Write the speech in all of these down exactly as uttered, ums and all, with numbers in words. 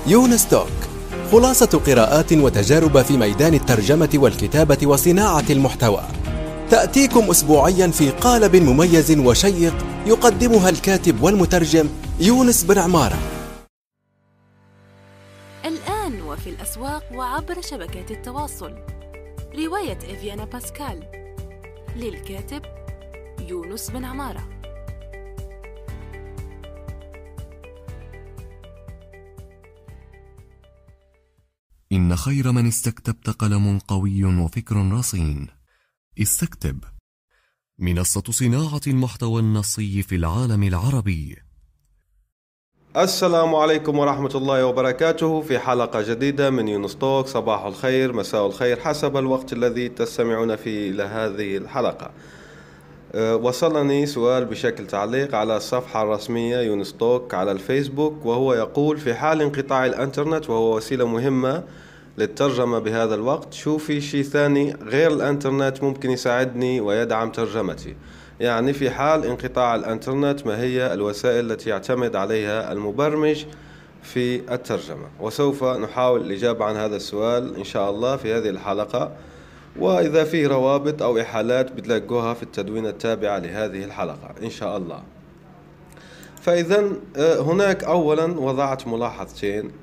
يونس توك، خلاصة قراءات وتجارب في ميدان الترجمة والكتابة وصناعة المحتوى، تأتيكم أسبوعيا في قالب مميز وشيق يقدمها الكاتب والمترجم يونس بن عمارة. الآن وفي الأسواق وعبر شبكات التواصل، رواية إفيانا باسكال للكاتب يونس بن عمارة. إن خير من استكتبت قلم قوي وفكر رصين. استكتب، منصة صناعة المحتوى النصي في العالم العربي. السلام عليكم ورحمة الله وبركاته، في حلقة جديدة من يونس توك. صباح الخير، مساء الخير، حسب الوقت الذي تستمعون فيه إلى هذه الحلقة. أه وصلني سؤال بشكل تعليق على الصفحة الرسمية يونس توك على الفيسبوك، وهو يقول: في حال انقطاع الانترنت وهو وسيلة مهمة للترجمة بهذا الوقت، شو في شيء ثاني غير الانترنت ممكن يساعدني ويدعم ترجمتي؟ يعني في حال انقطاع الانترنت ما هي الوسائل التي يعتمد عليها المبرمج في الترجمة؟ وسوف نحاول الإجابة عن هذا السؤال إن شاء الله في هذه الحلقة، وإذا في روابط أو إحالات بتلاقوها في التدوين التابعة لهذه الحلقة إن شاء الله. فإذا هناك أولا وضعت ملاحظتين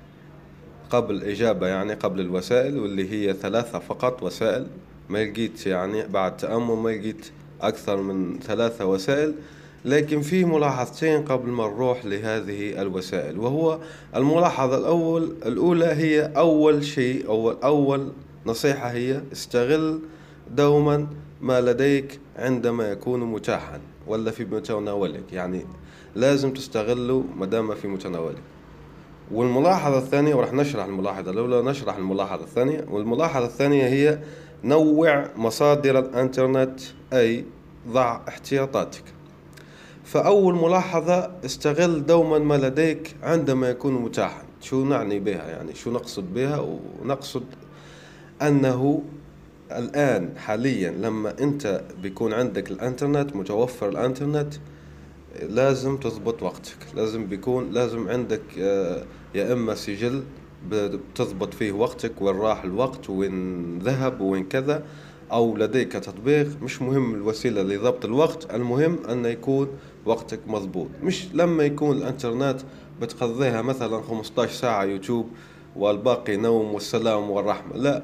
قبل إجابة، يعني قبل الوسائل، واللي هي ثلاثة فقط وسائل. ما لقيت يعني بعد تأمل ما لقيت أكثر من ثلاثة وسائل، لكن في ملاحظتين قبل ما نروح لهذه الوسائل. وهو الملاحظة الأول الأولى هي أول شيء أول أول نصيحة هي: استغل دوما ما لديك عندما يكون متاحا ولا في متناولك، يعني لازم تستغله مدام في متناولك. والملاحظة الثانية، ورح نشرح الملاحظة الأولى نشرح الملاحظة الثانية. والملاحظة الثانية هي: نوع مصادر الانترنت، أي ضع احتياطاتك. فأول ملاحظة: استغل دوما ما لديك عندما يكون متاحا. شو نعني بها؟ يعني شو نقصد بها؟ ونقصد أنه الآن حاليا لما أنت بيكون عندك الانترنت متوفر، الانترنت لازم تضبط وقتك، لازم بيكون لازم عندك يا إما سجل بتضبط فيه وقتك، وين راح الوقت وين ذهب وين كذا، أو لديك تطبيق. مش مهم الوسيلة لضبط الوقت، المهم أن يكون وقتك مضبوط. مش لما يكون الانترنت بتقضيها مثلا خمسة عشر ساعة يوتيوب والباقي نوم والسلام والرحمة، لا.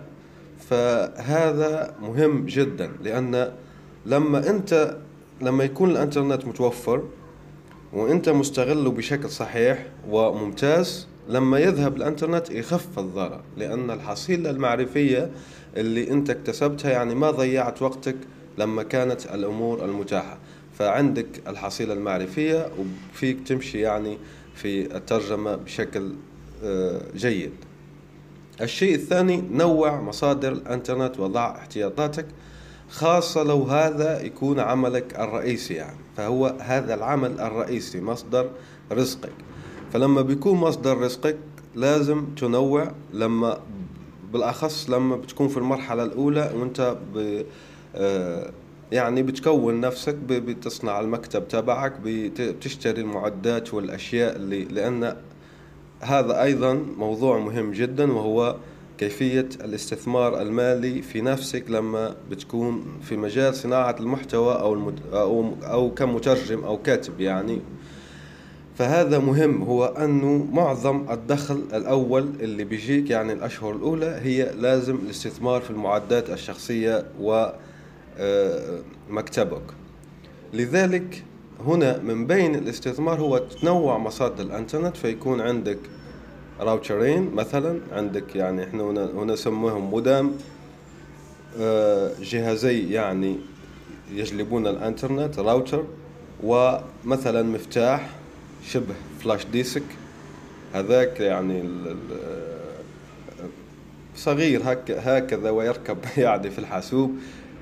فهذا مهم جدا، لأن لما أنت لما يكون الانترنت متوفر وأنت مستغله بشكل صحيح وممتاز، لما يذهب الانترنت يخف الضرر، لأن الحصيلة المعرفية اللي أنت اكتسبتها، يعني ما ضيعت وقتك لما كانت الأمور المتاحة. فعندك الحصيلة المعرفية وفيك تمشي يعني في الترجمة بشكل جيد. الشيء الثاني: نوع مصادر الانترنت وضع احتياطاتك، خاصة لو هذا يكون عملك الرئيسي، يعني فهو هذا العمل الرئيسي مصدر رزقك. فلما بيكون مصدر رزقك لازم تنوع، لما بالأخص لما بتكون في المرحلة الأولى وانت ب يعني بتكون نفسك، بتصنع المكتب تبعك، بتشتري المعدات والأشياء اللي لأن هذا أيضا موضوع مهم جدا، وهو كيفية الاستثمار المالي في نفسك لما بتكون في مجال صناعة المحتوى أو, المد... أو... أو كمترجم أو كاتب يعني. فهذا مهم، هو أنه معظم الدخل الأول اللي بيجيك يعني الأشهر الأولى هي لازم الاستثمار في المعدات الشخصية ومكتبك. لذلك هنا من بين الاستثمار هو تنوع مصادر الانترنت، فيكون عندك راوترين مثلا، عندك يعني احنا هنا هنا سموهم مودم، جهازي يعني يجلبون الانترنت، راوتر، ومثلا مفتاح شبه فلاش ديسك، هذاك يعني صغير هكذا ويركب يعني في الحاسوب،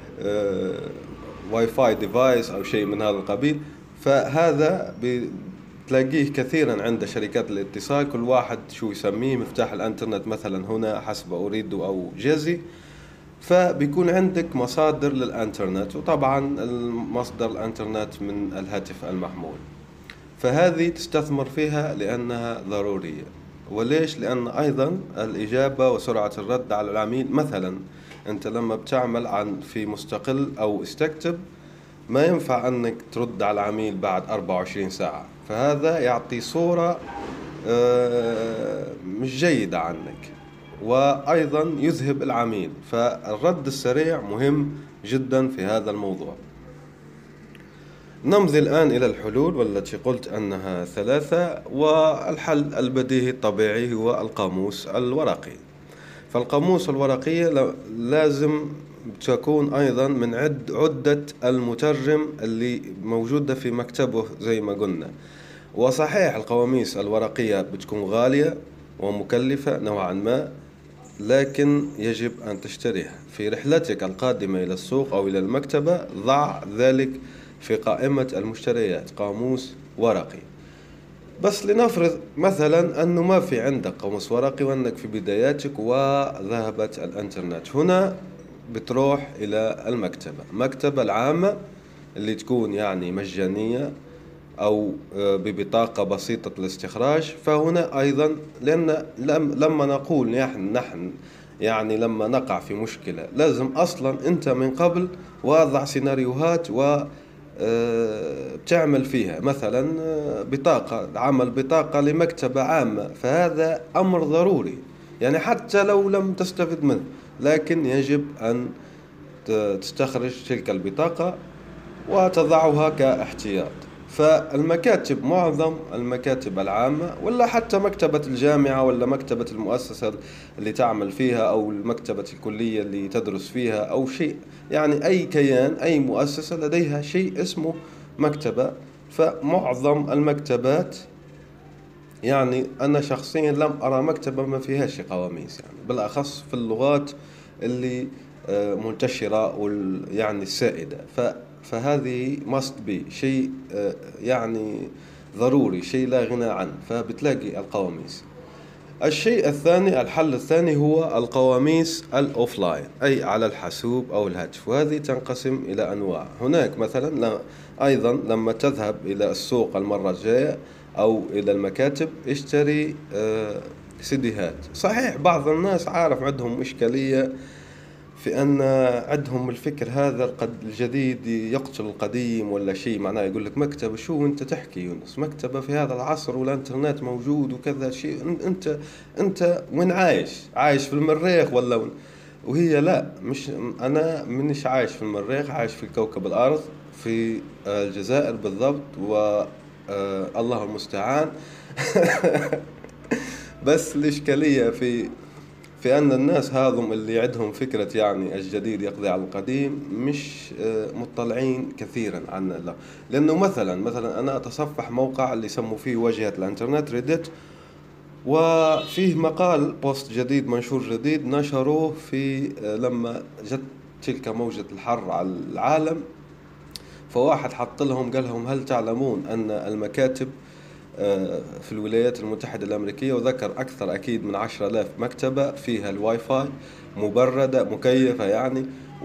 واي فاي ديفايس أو شيء من هذا القبيل. فهذا بتلاقيه كثيرا عند شركات الاتصال، كل واحد شو يسميه مفتاح الانترنت مثلا هنا حسب أريد أو جيزي. فبيكون عندك مصادر للانترنت، وطبعا مصدر الانترنت من الهاتف المحمول، فهذه تستثمر فيها لأنها ضرورية. وليش؟ لأن أيضا الإجابة وسرعة الرد على العميل، مثلا أنت لما بتعمل عن في مستقل أو استكتب ما ينفع أنك ترد على العميل بعد أربعة وعشرين ساعة، فهذا يعطي صورة مش جيدة عنك، وأيضا يذهب العميل. فالرد السريع مهم جدا في هذا الموضوع. نمضي الآن إلى الحلول والتي قلت أنها ثلاثة. والحل البديهي الطبيعي هو القاموس الورقي. فالقاموس الورقية لازم تكون أيضا من عد عدة المترجم اللي موجودة في مكتبه زي ما قلنا. وصحيح القواميس الورقية بتكون غالية ومكلفة نوعا ما، لكن يجب أن تشتريها. في رحلتك القادمة إلى السوق أو إلى المكتبة ضع ذلك في قائمة المشتريات، قاموس ورقي. بس لنفرض مثلا أنه ما في عندك قاموس ورقي وأنك في بداياتك وذهبت الانترنت، هنا بتروح إلى المكتبة، المكتبة العامة اللي تكون يعني مجانية أو ببطاقة بسيطة الاستخراج. فهنا أيضا لأن لما نقول نحن نحن يعني لما نقع في مشكلة لازم أصلا أنت من قبل واضع سيناريوهات و بتعمل فيها، مثلا بطاقة عمل بطاقة لمكتبة عامة، فهذا أمر ضروري يعني حتى لو لم تستفد منه، لكن يجب أن تستخرج تلك البطاقة وتضعها كاحتياط. فالمكاتب، معظم المكاتب العامة ولا حتى مكتبة الجامعة ولا مكتبة المؤسسة اللي تعمل فيها أو مكتبة الكلية اللي تدرس فيها أو شيء، يعني أي كيان أي مؤسسة لديها شيء اسمه مكتبة. فمعظم المكتبات يعني أنا شخصيا لم أرى مكتبة ما فيهاش قواميس، يعني بالأخص في اللغات اللي منتشرة يعني السائدة. ف فهذه must be شيء يعني ضروري، شيء لا غنى عنه، فبتلاقي القواميس. الشيء الثاني، الحل الثاني هو القواميس الأوفلاين، أي على الحاسوب أو الهاتف، وهذه تنقسم إلى أنواع. هناك مثلا أيضا لما تذهب إلى السوق المرة الجاية أو إلى المكاتب اشتري سيديهات. صحيح بعض الناس عارف عندهم إشكالية في أن عندهم الفكر هذا الجديد يقتل القديم ولا شيء، معناه يقول لك مكتبة، شو أنت تحكي يونس؟ مكتبة في هذا العصر والإنترنت موجود وكذا شيء، أنت أنت وين عايش؟ عايش في المريخ ولا وين؟ وهي لا، مش أنا منش عايش في المريخ، عايش في كوكب الأرض في الجزائر بالضبط، والله المستعان. بس الإشكالية في في أن الناس هذم اللي عندهم فكرة يعني الجديد يقضي على القديم مش مطلعين كثيرا عن لا. لأنه مثلا مثلا أنا أتصفح موقع اللي يسموا فيه واجهة الانترنت ريدت، وفيه مقال بوست جديد منشور جديد نشروه في لما جت تلك موجة الحر على العالم، فواحد حط لهم قال لهم هل تعلمون أن المكاتب في الولايات المتحدة الأمريكية، وذكر أكثر أكيد من عشرة آلاف مكتبة فيها الواي فاي مبردة مكيفة يعني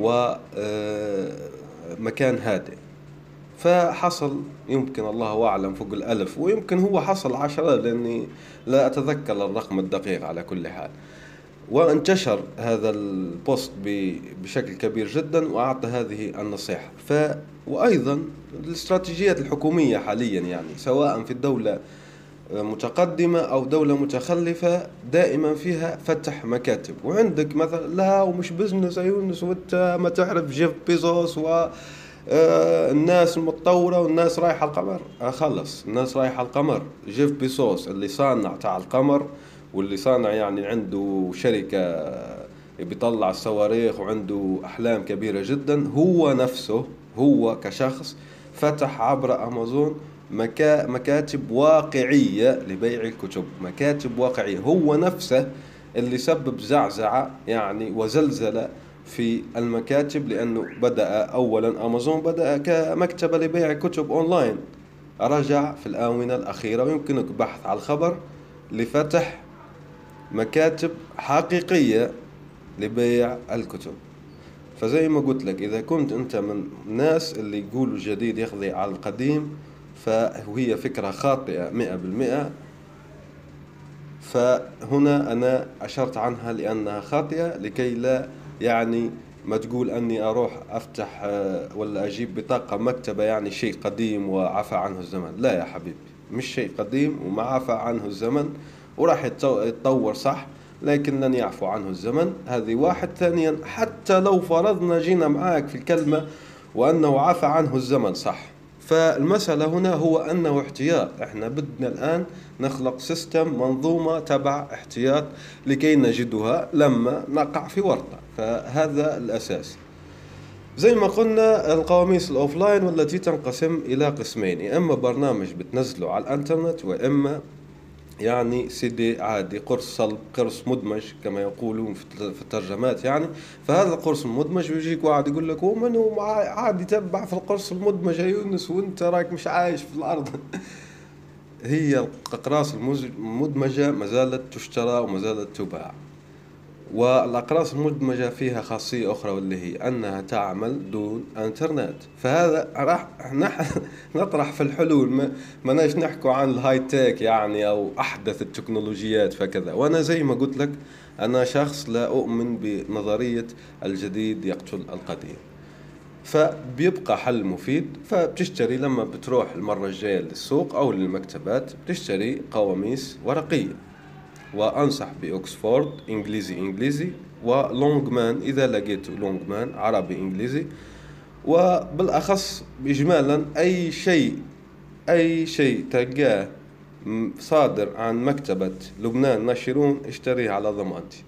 ومكان هادئ، فحصل يمكن الله أعلم فوق الألف، ويمكن هو حصل عشرة لأني لا أتذكر الرقم الدقيق على كل حال. وانتشر هذا البوست بشكل كبير جدا وأعطى هذه النصيحة. ف وأيضا الاستراتيجيات الحكومية حاليا يعني سواء في الدولة متقدمة أو دولة متخلفة دائما فيها فتح مكاتب. وعندك مثلا لا ومش بزنس يونس وانت ما تعرف جيف بيزوس والناس المتطورة والناس رايحة القمر. خلص الناس رايحة القمر، جيف بيزوس اللي صانع تاع القمر واللي صانع يعني عنده شركة بيطلع الصواريخ وعنده أحلام كبيرة جدا، هو نفسه هو كشخص فتح عبر أمازون مكا مكاتب واقعية لبيع الكتب، مكاتب واقعية. هو نفسه اللي سبب زعزعة يعني وزلزلة في المكاتب، لأنه بدأ أولا أمازون بدأ كمكتبة لبيع كتب أونلاين، رجع في الآونة الأخيرة ويمكنك بحث على الخبر لفتح مكاتب حقيقية لبيع الكتب. فزي ما قلت لك إذا كنت أنت من الناس اللي يقولوا الجديد يقضي على القديم فهي فكرة خاطئة مئة بالمئة. فهنا أنا أشرت عنها لأنها خاطئة، لكي لا يعني ما تقول أني أروح أفتح ولا أجيب بطاقة مكتبة يعني شيء قديم وعفى عنه الزمن. لا يا حبيبي، مش شيء قديم وما عفى عنه الزمن، وراح يتطور صح لكن لن يعفو عنه الزمن. هذه واحد. ثانيا، حتى لو فرضنا جينا معاك في الكلمة وأنه عفى عنه الزمن صح، فالمسألة هنا هو أنه احتياط. احنا بدنا الآن نخلق سيستم، منظومة تبع احتياط لكي نجدها لما نقع في ورطة. فهذا الأساس. زي ما قلنا القواميس الأوفلاين والتي تنقسم إلى قسمين، يا إما برنامج بتنزله على الانترنت، وإما يعني سي دي عادي، قرص صلب، قرص مدمج كما يقولون في الترجمات يعني. فهذا القرص المدمج بيجيك واحد يقول لك ومن هو عاد يتبع في القرص المدمج يا يونس وانت راك مش عايش في الأرض. هي الأقراص المدمجة ما زالت تشترى وما زالت تباع، والأقراص المدمجة فيها خاصية أخرى واللي هي أنها تعمل دون انترنت. فهذا راح نطرح في الحلول، ما مناش نحكوا عن الهاي تيك يعني أو أحدث التكنولوجيات فكذا. وأنا زي ما قلت لك أنا شخص لا أؤمن بنظرية الجديد يقتل القديم، فبيبقى حل مفيد. فبتشتري لما بتروح المرة الجاية للسوق أو للمكتبات بتشتري قواميس ورقية، وأنصح بأكسفورد إنجليزي إنجليزي، ولونغمان إذا لقيته لونغمان عربي إنجليزي. وبالأخص بإجمالا أي شيء أي شيء تلقاه صادر عن مكتبة لبنان ناشرون اشتريه على ضمانتي.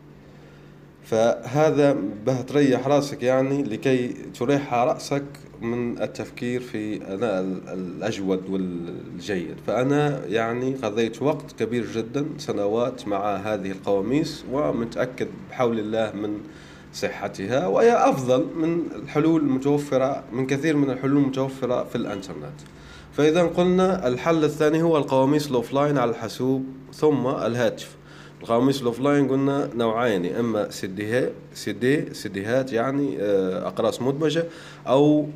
فهذا به تريح راسك يعني، لكي تريح رأسك من التفكير في الأجود والجيد. فأنا يعني قضيت وقت كبير جدا، سنوات، مع هذه القواميس، ومتأكد بحول الله من صحتها، وهي أفضل من الحلول المتوفرة، من كثير من الحلول المتوفرة في الانترنت. فإذا قلنا الحل الثاني هو القواميس الأوفلاين على الحاسوب ثم الهاتف. القواميس الأوفلاين قلنا نوعين، إما سيدي سيدي سيديهات يعني أقراص مدمجة، أو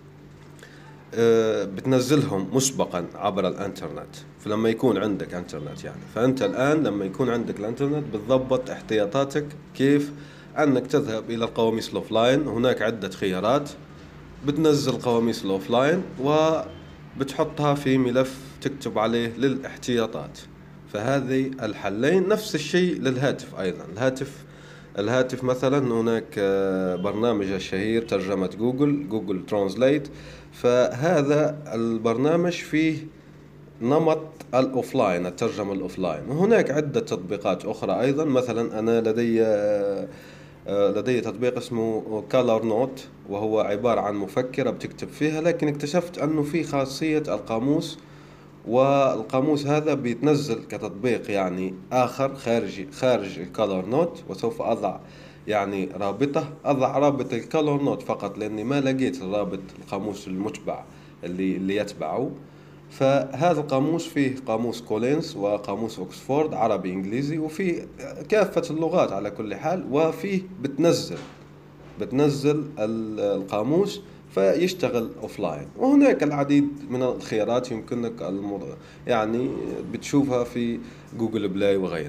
بتنزلهم مسبقا عبر الانترنت. فلما يكون عندك انترنت يعني، فأنت الآن لما يكون عندك الانترنت بتضبط احتياطاتك كيف أنك تذهب إلى القواميس الأوفلاين. هناك عدة خيارات، بتنزل قواميس الأوفلاين وبتحطها في ملف تكتب عليه للاحتياطات. فهذه الحلين. نفس الشيء للهاتف أيضا. الهاتف الهاتف مثلا هناك برنامج الشهير ترجمة جوجل جوجل ترانسليت. فهذا البرنامج فيه نمط الأوفلاين، الترجمة الأوفلاين. وهناك عدة تطبيقات أخرى أيضا. مثلا أنا لدي لدي تطبيق اسمه كالر نوت، وهو عبارة عن مفكرة بتكتب فيها، لكن اكتشفت أنه في خاصية القاموس، والقاموس هذا بيتنزل كتطبيق يعني آخر خارجي خارج الكالر نوت. وسوف أضع يعني رابطه أضع رابط الكالر نوت فقط، لأني ما لقيت الرابط القاموس المتبع اللي اللي يتبعه. فهذا القاموس فيه قاموس كولينز وقاموس أكسفورد عربي إنجليزي، وفيه كافة اللغات على كل حال. وفيه بتنزل بتنزل القاموس فيشتغل أوفلاين. وهناك العديد من الخيارات يمكنك المر... يعني بتشوفها في جوجل بلاي وغيره.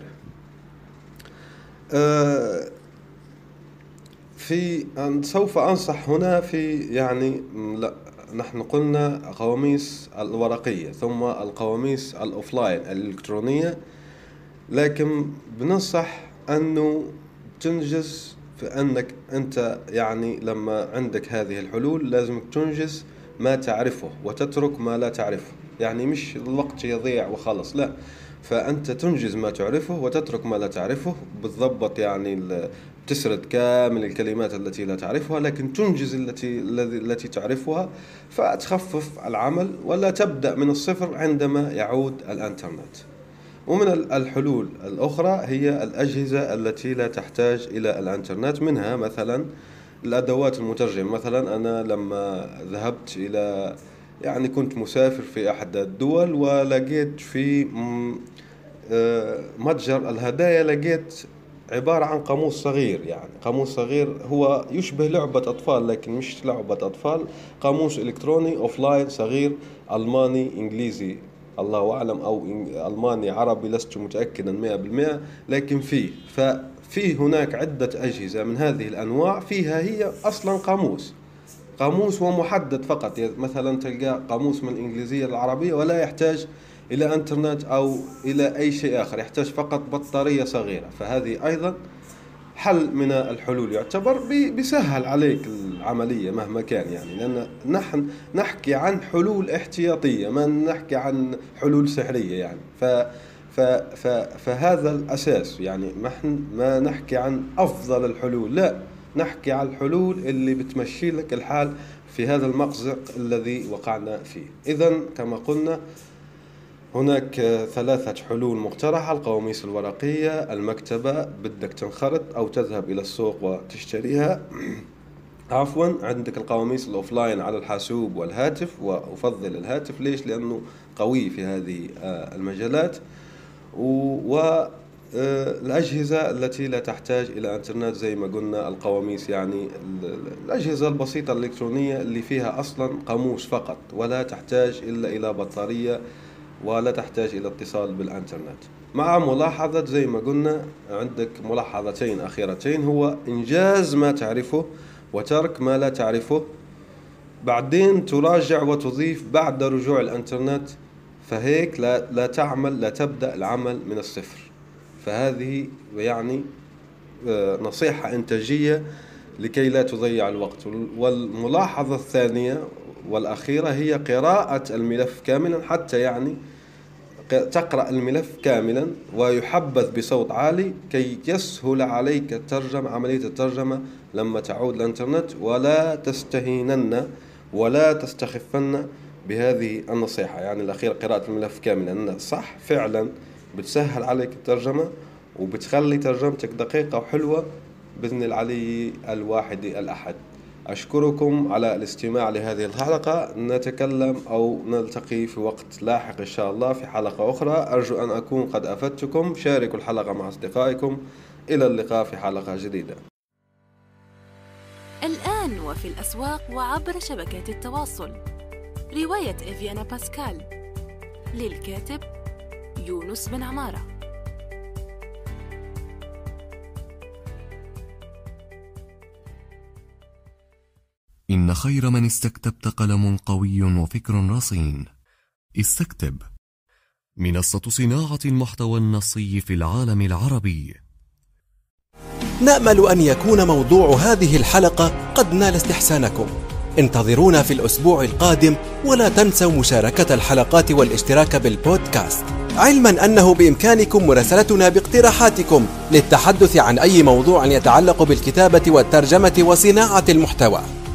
أه في سوف أنصح هنا في يعني لا نحن قلنا قواميس الورقية ثم القواميس الأوفلاين الإلكترونية، لكن بننصح أنه تنجز في أنك أنت يعني لما عندك هذه الحلول لازم تنجز ما تعرفه وتترك ما لا تعرفه. يعني مش الوقت يضيع وخلص، لا، فأنت تنجز ما تعرفه وتترك ما لا تعرفه. بالضبط يعني تسرد كامل الكلمات التي لا تعرفها، لكن تنجز التي التي تعرفها، فتخفف العمل ولا تبدأ من الصفر عندما يعود الانترنت. ومن الحلول الأخرى هي الأجهزة التي لا تحتاج إلى الانترنت، منها مثلا الأدوات المترجمة. مثلا أنا لما ذهبت إلى يعني كنت مسافر في أحد الدول، ولقيت في متجر الهدايا لقيت عبارة عن قاموس صغير، يعني قاموس صغير هو يشبه لعبة أطفال لكن مش لعبة أطفال، قاموس إلكتروني أوفلاين صغير ألماني إنجليزي الله أعلم، أو ألماني عربي لست متأكدا مئة بالمئة، لكن فيه. ففي هناك عدة أجهزة من هذه الأنواع فيها هي أصلا قاموس قاموس ومحدد فقط. مثلا تلقى قاموس من الإنجليزية للعربية ولا يحتاج إلى إنترنت أو إلى أي شيء آخر، يحتاج فقط بطارية صغيرة. فهذه أيضا حل من الحلول، يعتبر بيسهل عليك العملية مهما كان، يعني لأن نحن نحكي عن حلول احتياطية، ما نحكي عن حلول سحرية يعني. ف ف ف فهذا الأساس، يعني نحن ما نحكي عن أفضل الحلول، لا، نحكي عن الحلول اللي بتمشي لك الحال في هذا المأزق الذي وقعنا فيه. إذن كما قلنا هناك ثلاثة حلول مقترحة: القواميس الورقية، المكتبة بدك تنخرط أو تذهب إلى السوق وتشتريها عفوا عندك القواميس الأوفلاين على الحاسوب والهاتف، وأفضل الهاتف. ليش؟ لأنه قوي في هذه المجالات. والأجهزة التي لا تحتاج إلى إنترنت زي ما قلنا القواميس، يعني الأجهزة البسيطة الإلكترونية اللي فيها أصلا قاموس فقط، ولا تحتاج إلا إلى بطارية، ولا تحتاج إلى اتصال بالإنترنت. مع ملاحظة زي ما قلنا عندك ملاحظتين أخيرتين: هو إنجاز ما تعرفه وترك ما لا تعرفه، بعدين تراجع وتضيف بعد رجوع الإنترنت. فهيك لا, لا تعمل لا تبدأ العمل من الصفر. فهذه يعني نصيحة إنتاجية لكي لا تضيع الوقت. والملاحظة الثانية والأخيرة هي قراءة الملف كاملا، حتى يعني تقرأ الملف كاملا ويحبذ بصوت عالي كي يسهل عليك الترجمة، عملية الترجمة لما تعود الإنترنت. ولا تستهينن ولا تستخفن بهذه النصيحة، يعني الأخير قراءة الملف كاملا، أنه صح فعلا بتسهل عليك الترجمة وبتخلي ترجمتك دقيقة وحلوة بإذن العلي الواحد الأحد. أشكركم على الاستماع لهذه الحلقة. نتكلم أو نلتقي في وقت لاحق إن شاء الله في حلقة أخرى. أرجو أن أكون قد أفدتكم. شاركوا الحلقة مع أصدقائكم. إلى اللقاء في حلقة جديدة. الآن وفي الأسواق وعبر شبكات التواصل، رواية إفيانا باسكال للكاتب يونس بن عمارة. إن خير من استكتبت قلم قوي وفكر رصين. استكتب، منصة صناعة المحتوى النصي في العالم العربي. نأمل أن يكون موضوع هذه الحلقة قد نال استحسانكم. انتظرونا في الأسبوع القادم، ولا تنسوا مشاركة الحلقات والاشتراك بالبودكاست، علما أنه بإمكانكم مراسلتنا باقتراحاتكم للتحدث عن أي موضوع يتعلق بالكتابة والترجمة وصناعة المحتوى.